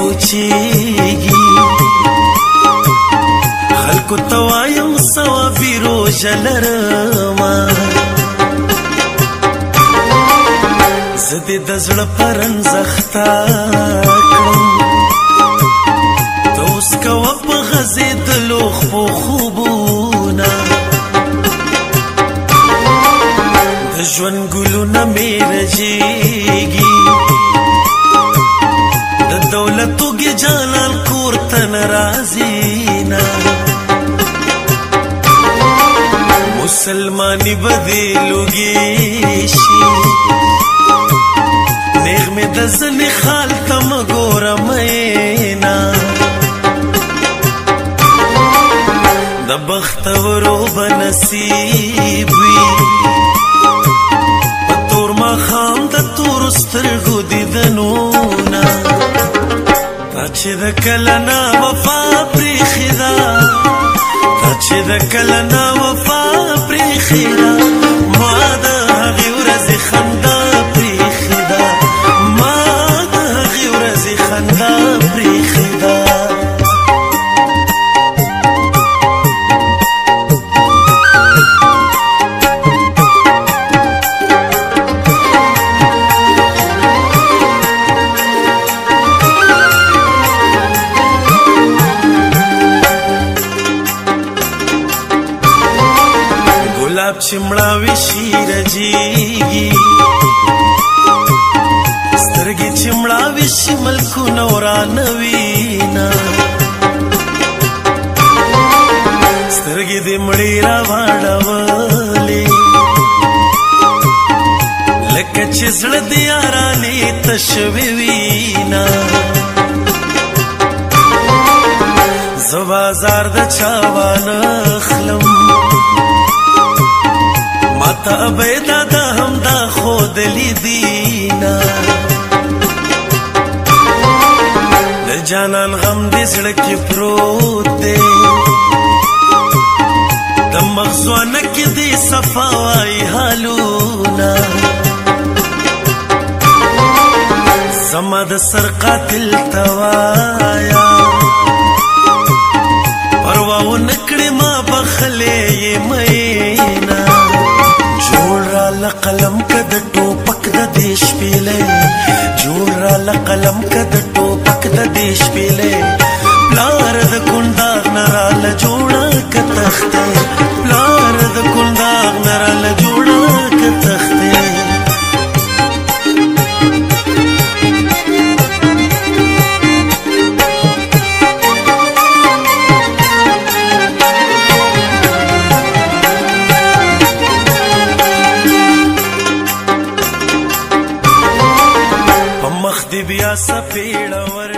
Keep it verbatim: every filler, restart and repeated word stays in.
سوچيږي خلکو ته وایم ثوابي روژه لرمه زه دې د زړه پرنځخته کړم ته اوس کوه په غځېدلو خپو خوبونه د ژوند ګلونه مې رژېږي د دولت وږې جانان کور ته نه راځي نه مسلماني به دې لوږې شي نیغ مې د ځنې خال ته مه ګوره مینا د بختورو به نصیب وي په تور ماښام د تورو سترګو دیدنونه تا چې د کله نا وفا پرېښې ده تا چې د کله نا وفا پرېښې ده ما د هغې ورځې خندا پرېښې ده ما د هغې ورځې خندا پرېښې ده ګلاب چې مړاوي شي رژېږي سترګې چې مړاوي شي ملکونه ورانوينه سترګې دې مړې راواړولې لکه چې زړه د یارانې تش وینه زه بازار د چا وانخلم ماته ابیدا دا هم دا خودلی دینا د جانان غم دې زړه کې پروت دی د مغزوانه کې دې صفا وایي حالونه زما د سر قاتل ته وایا پروا ونه کړې ما بخلې یې مینا جوړ راله قلم که د ټوپک د دې شپېلۍ جوړ راله قلم که د ټوپک د دې شپېلۍ پلار د کنداغ نه راله جوړه که تختې پلار د کنداغ نه راله جوړه که تختې بیا سپیړه ور